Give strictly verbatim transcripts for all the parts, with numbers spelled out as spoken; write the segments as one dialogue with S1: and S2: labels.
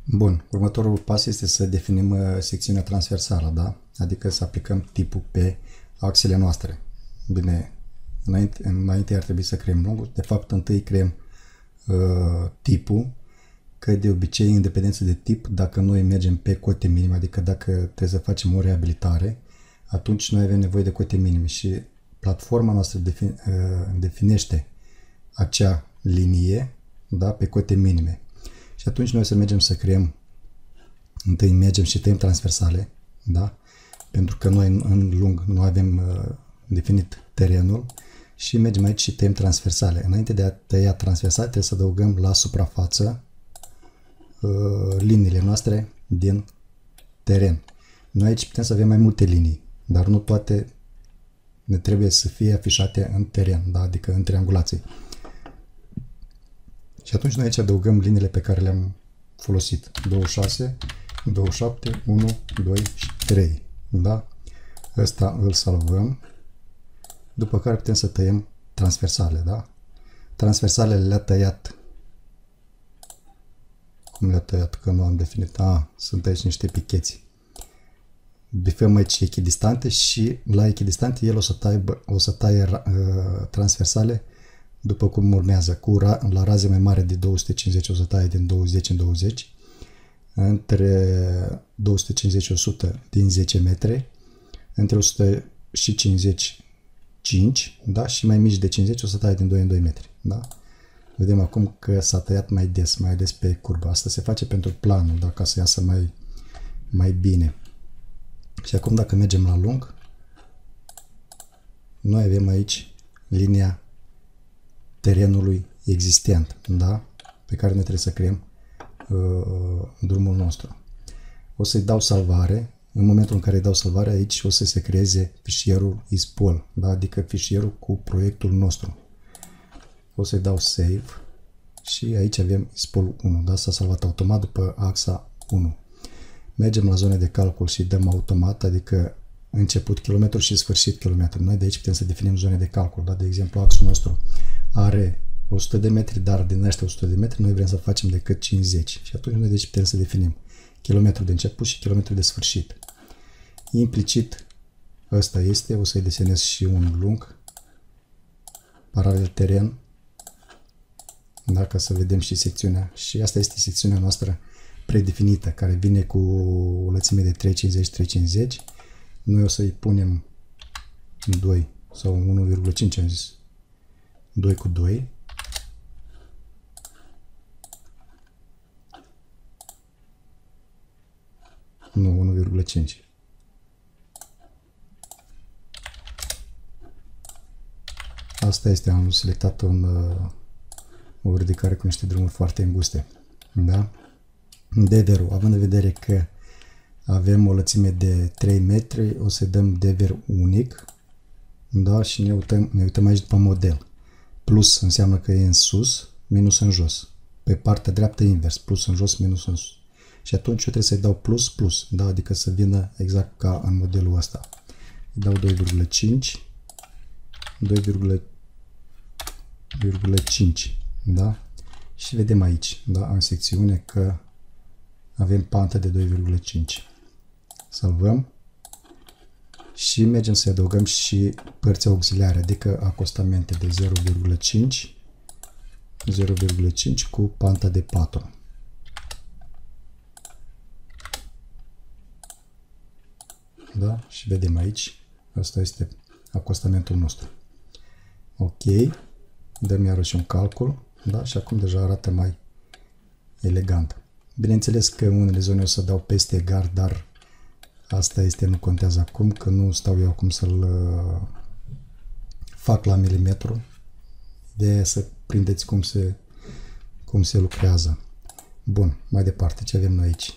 S1: Bun, următorul pas este să definim uh, secțiunea transversală, da? Adică să aplicăm tipul pe axele noastre. Bine, înainte, înainte ar trebui să creăm lungul. De fapt, întâi creăm uh, tipul, că de obicei, în dependență de tip, dacă noi mergem pe cote minime, adică dacă trebuie să facem o reabilitare, atunci noi avem nevoie de cote minime și platforma noastră defin, uh, definește acea linie, da, pe cote minime. Și atunci noi să mergem să creăm, întâi mergem și tăiem transversale, da? Pentru că noi în lung nu avem uh, definit terenul și mergem aici și tăiem transversale. Înainte de a tăia transversale trebuie să adăugăm la suprafață uh, liniile noastre din teren. Noi aici putem să avem mai multe linii, dar nu toate ne trebuie să fie afișate în teren, da? Adică în triangulație. Și atunci noi aici adăugăm liniile pe care le-am folosit. douăzeci și șase, douăzeci și șapte, unu, doi și trei. Da? Ăsta îl salvăm. După care putem să tăiem transversale. Da? Transversalele le-a tăiat. Cum le-a tăiat? Că nu am definit. A, sunt aici niște picheți. Bifăm aici echidistante și la echidistante el o să taie, o să taie uh, transversale după cum urmează, cu ra la raze mai mare de două sute cincizeci o să taie din douăzeci în douăzeci, între două sute cincizeci și o sută din zece metri, între o sută cincizeci cinci, da? Și mai mici de cincizeci o să taie din doi în doi metri. Da? Vedem acum că s-a tăiat mai des, mai des pe curbă. Asta se face pentru planul, da? Ca să iasă mai, mai bine. Și acum dacă mergem la lung, noi avem aici linia terenului existent, da? Pe care noi trebuie să creăm uh, drumul nostru. O să-i dau salvare. În momentul în care îi dau salvare, aici o să se creeze fișierul ispol, da? Adică fișierul cu proiectul nostru. O să-i dau save și aici avem ispol unu, da? S-a salvat automat după axa unu. Mergem la zone de calcul și dăm automat, adică început kilometru și sfârșit kilometru. Noi de aici putem să definim zone de calcul, da? De exemplu, axul nostru are o sută de metri, dar din ăștia o sută de metri noi vrem să facem decât cincizeci. Și atunci noi de aici putem să definim kilometru de început și kilometru de sfârșit. Implicit, ăsta este, o să-i desenez și un lung, paralel teren, da, ca să vedem și secțiunea. Și asta este secțiunea noastră predefinită, care vine cu o lățime de trei cincizeci trei cincizeci. Noi o să-i punem doi sau unu virgulă cinci, am zis. doi cu doi. Nu, unu virgulă cinci. Asta este, am selectat un, o ridicare cu niște drumuri foarte înguste. Da? Deverul, având în vedere că avem o lățime de trei metri, o să dăm dever unic. Da? Și ne uităm, ne uităm aici după model. Plus înseamnă că e în sus, minus în jos. Pe partea dreaptă invers, plus în jos, minus în sus. Și atunci eu trebuie să-i dau plus, plus, da? Adică să vină exact ca în modelul ăsta. Îi dau doi virgulă cinci, doi virgulă cinci, da? Și vedem aici, da? În secțiune că avem pantă de doi virgulă cinci. Salvăm. Și mergem să adăugăm și părți auxiliare, adică acostamente de zero virgulă cinci, zero virgulă cinci cu panta de patru. Da? Și vedem aici, asta este acostamentul nostru. Ok, dăm iarăși un calcul, da? Și acum deja arată mai elegant. Bineînțeles că în unele zone o să dau peste gard, dar asta este, nu contează acum, că nu stau eu acum să-l uh, fac la milimetru. Ideea e să prindeți cum se, cum se lucrează. Bun, mai departe, ce avem noi aici?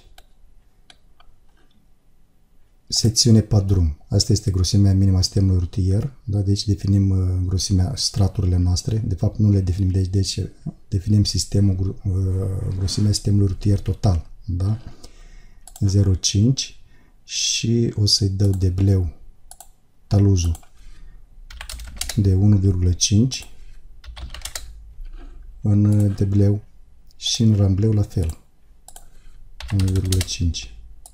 S1: Secțiune padrum. Asta este grosimea minimă a sistemului rutier. Da? De aici definim uh, grosimea, straturile noastre. De fapt, nu le definim de aici, de aici definim sistemul, uh, grosimea sistemului rutier total. Da? zero virgulă cinci. Și o să-i dau debleu taluzul de unu virgulă cinci în debleu și în rambleu la fel. unu virgulă cinci.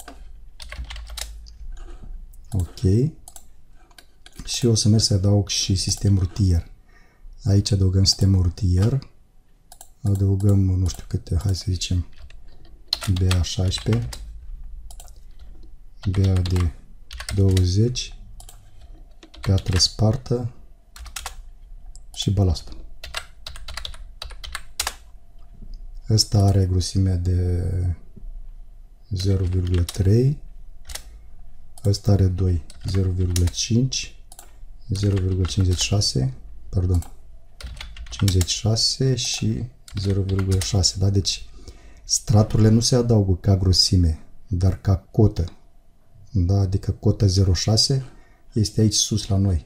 S1: Ok. Și o să merg să adaug și sistem rutier. Aici adăugăm sistemul rutier. Adăugăm, nu știu câte, hai să zicem B A șaisprezece, B A de douăzeci, piatră spartă și balastă. Ăsta are grosimea de zero virgulă trei, ăsta are doi, zero virgulă cinci, zero virgulă cincizeci și șase, pardon, cincizeci și șase și zero virgulă șase, da? Deci straturile nu se adaugă ca grosime, dar ca cotă, da? Adică cota zero virgulă șase este aici sus la noi.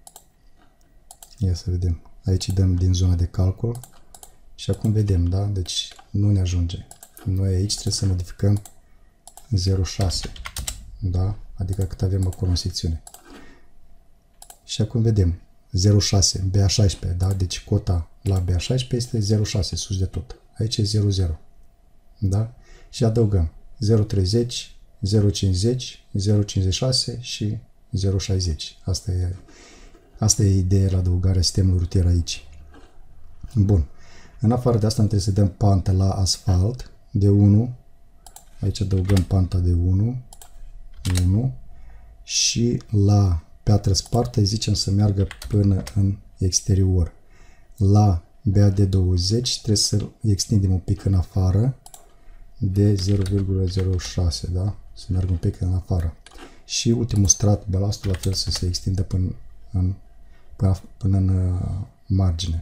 S1: Ia să vedem. Aici dăm din zona de calcul și acum vedem, da? Deci nu ne ajunge. Noi aici trebuie să modificăm zero virgulă șase, da? Adică cât avem acolo în secțiune. Și acum vedem zero virgulă șase, B A șaisprezece, da? Deci cota la B A șaisprezece este zero virgulă șase, sus de tot. Aici e zero virgulă zero, da? Și adăugăm zero virgulă treizeci, zero virgulă cincizeci, zero virgulă cincizeci și șase și zero virgulă șaizeci. Asta e, asta e ideea la adăugarea sistemului rutier aici. Bun. În afară de asta trebuie să dăm pantă la asfalt de unu. Aici adăugăm panta de unu. unu. Și la piatră spartă îi zicem să meargă până în exterior. La B A de douăzeci trebuie să-l extindem un pic în afară de zero virgulă zero șase, da? Să meargă un pic în afară. Și ultimul strat, balastul, la fel să se extindă până în, până, până în margine.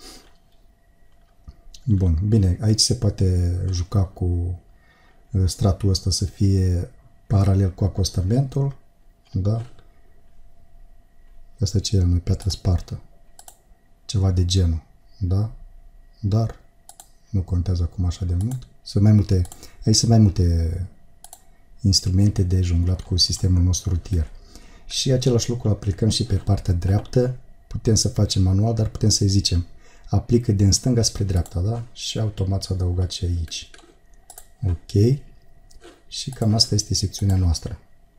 S1: Bun, bine, aici se poate juca cu stratul ăsta să fie paralel cu acostamentul, da? Asta ce e noi, piatră spartă. Ceva de genul, da? Dar nu contează acum așa de mult. Sunt mai multe, aici sunt mai multe instrumente de jonglat cu sistemul nostru rutier. Și același lucru aplicăm și pe partea dreaptă. Putem să facem manual, dar putem să zicem aplică din stânga spre dreapta, da? Și automat s-a adăugat și aici. Ok. Și cam asta este secțiunea noastră.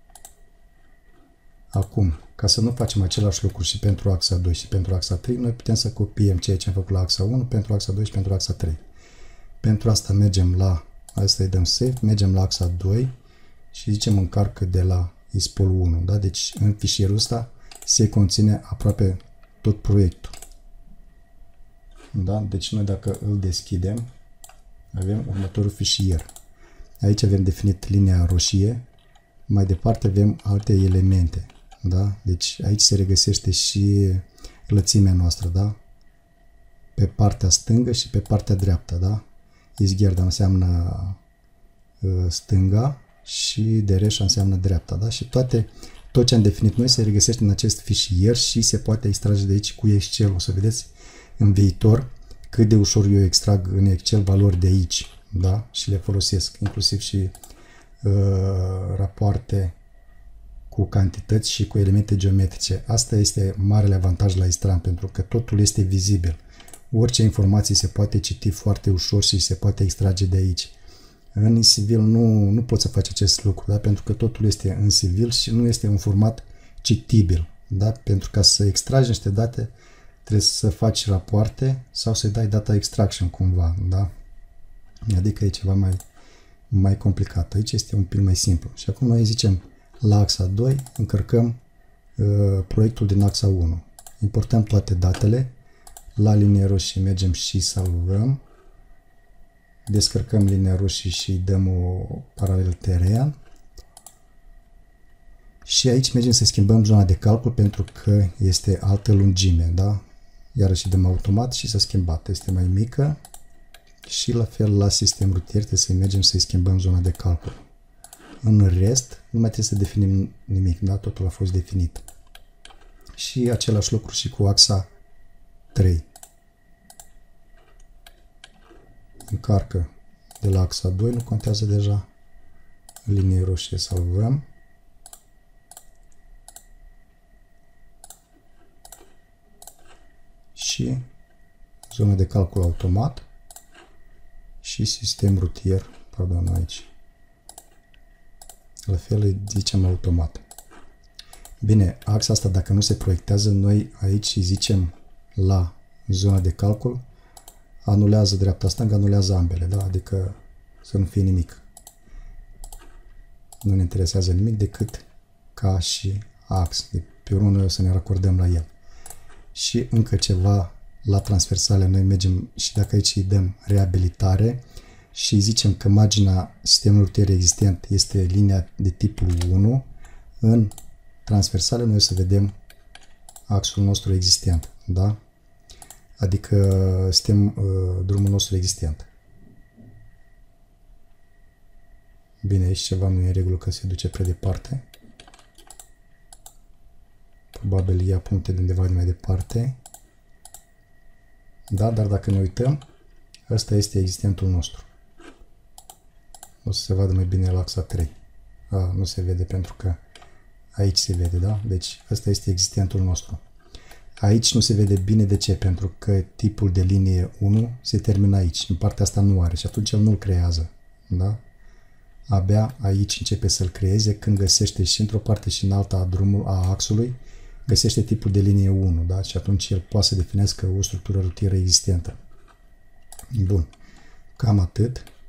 S1: Acum, ca să nu facem același lucru și pentru axa doi și pentru axa trei, noi putem să copiem ceea ce am făcut la axa unu pentru axa doi și pentru axa trei. Pentru asta mergem la, asta îi dăm save, mergem la axa doi și zicem încarcă de la ispol unu, da? Deci în fișierul ăsta se conține aproape tot proiectul. Da? Deci noi dacă îl deschidem, avem următorul fișier. Aici avem definit linia roșie, mai departe avem alte elemente, da? Deci aici se regăsește și lățimea noastră, da? Pe partea stângă și pe partea dreaptă, da? Izgherda înseamnă uh, stânga și dereșa înseamnă dreapta, da? Și toate, tot ce am definit noi se regăsește în acest fișier și se poate extrage de aici cu Excel. O să vedeți în viitor cât de ușor eu extrag în Excel valori de aici, da? Și le folosesc, inclusiv și uh, rapoarte cu cantități și cu elemente geometrice. Asta este marele avantaj la Istran, pentru că totul este vizibil. Orice informație se poate citi foarte ușor și se poate extrage de aici. În civil nu, nu poți să faci acest lucru, da? Pentru că totul este în civil și nu este un format citibil. Da? Pentru ca să extragi niște date, trebuie să faci rapoarte sau să-i dai data extraction cumva. Da? Adică e ceva mai, mai complicat. Aici este un pic mai simplu. Și acum noi zicem la axa doi încărcăm uh, proiectul din axa unu. Importăm toate datele. La linia roșie mergem și salvăm. Descărcăm linia roșie și dăm o paralel teren. Și aici mergem să schimbăm zona de calcul pentru că este altă lungime, da? Iarăși dăm automat și s-a schimbat. Este mai mică. Și la fel la sistem rutier trebuie să mergem să schimbăm zona de calcul. În rest, nu mai trebuie să definim nimic, da? Totul a fost definit. Și același lucru și cu axa trei. Încarcă de la axa doi, nu contează deja. Linie roșie salvăm. Și zona de calcul automat și sistem rutier, pardon, aici, la fel îi zicem automat. Bine, axa asta dacă nu se proiectează, noi aici îi zicem la zona de calcul, anulează dreapta-stânga, anulează ambele, da? Adică să nu fie nimic. Nu ne interesează nimic decât ca și ax. De pe urmă noi o să ne racordăm la el. Și încă ceva la transversale, noi mergem și dacă aici îi dăm reabilitare și zicem că marginea sistemului rutier existent este linia de tipul unu, în transversale noi o să vedem axul nostru existent, da? Adică sistem, uh, drumul nostru existent. Bine, aici ceva nu e în regulă că se duce prea departe. Probabil ia puncte de undeva de mai departe. Da, dar dacă ne uităm, ăsta este existentul nostru. O să se vadă mai bine la axa trei. A, nu se vede pentru că aici se vede, da? Deci ăsta este existentul nostru. Aici nu se vede bine, de ce? Pentru că tipul de linie unu se termină aici. În partea asta nu are și atunci el nu-l creează, da? Abia aici începe să-l creeze când găsește și într-o parte și în alta a drumul a axului, găsește tipul de linie unu, da? Și atunci el poate să definească o structură rutieră existentă. Bun. Cam atât.